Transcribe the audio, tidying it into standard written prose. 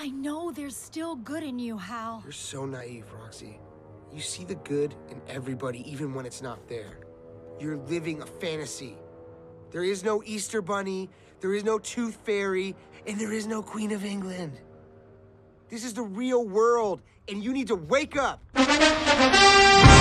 I know there's still good in you, Hal. You're so naive, Roxy. You see the good in everybody, even when it's not there. You're living a fantasy. There is no Easter Bunny, there is no Tooth Fairy, and there is no Queen of England. This is the real world, and you need to wake up!